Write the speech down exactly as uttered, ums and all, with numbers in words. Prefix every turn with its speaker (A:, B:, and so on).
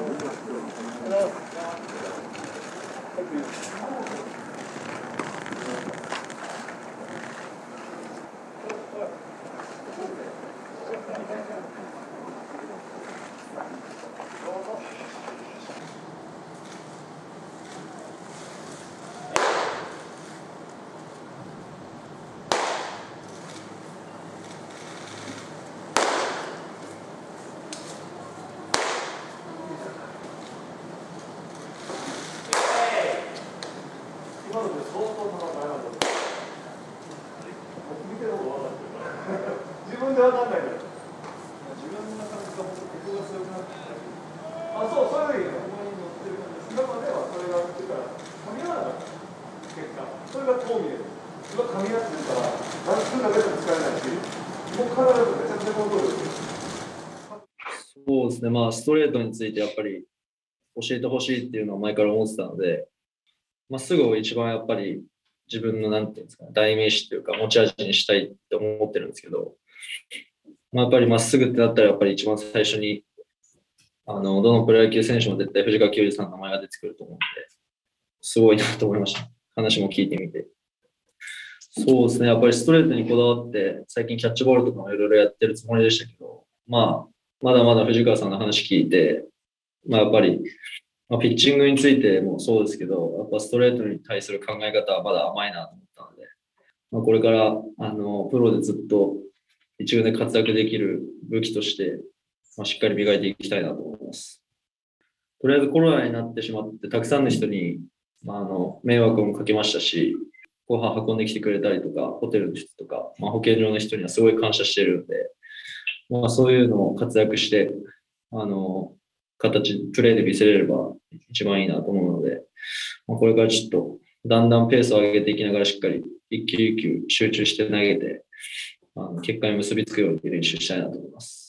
A: 今ので相当の悩んだ。見てる方が分かってる。自分で分かんないから。自分の中で本当にここが強くなってきた。あ、そう、それがいいよ。今まではそれがってから噛み合わなかった結果。それがこう見える。今噛み合ってるから、何分だけでも使えないし、もう体がめちゃくちゃコントロールする。
B: そうですね、まあ、ストレートについてやっぱり教えてほしいっていうのは前から思ってたので、まっすぐを一番やっぱり自分のなんていうんですかね、代名詞というか持ち味にしたいって思ってるんですけど、まあ、やっぱりまっすぐってなったらやっぱり一番最初にあのどのプロ野球選手も絶対藤川球児さんの名前が出てくると思うので、すごいなと思いました。話も聞いてみて。そうですね、やっぱりストレートにこだわって最近キャッチボールとかもいろいろやってるつもりでしたけど、まあまだまだ藤川さんの話聞いて、まあ、やっぱりまあ、ピッチングについてもそうですけど、やっぱストレートに対する考え方はまだ甘いなと思ったので、まあ、これからあのプロでずっと一軍で活躍できる武器として、まあ、しっかり磨いていきたいなと思います。とりあえずコロナになってしまって、たくさんの人に、まあ、あの迷惑もかけましたし、ご飯運んできてくれたりとか、ホテルの人とか、まあ、保健所の人にはすごい感謝してるんで、まあ、そういうのを活躍して、あの形、プレーで見せれれば一番いいなと思うので、まあ、これからちょっとだんだんペースを上げていきながらしっかり一球一球集中して投げて、あの結果に結びつくように練習したいなと思います。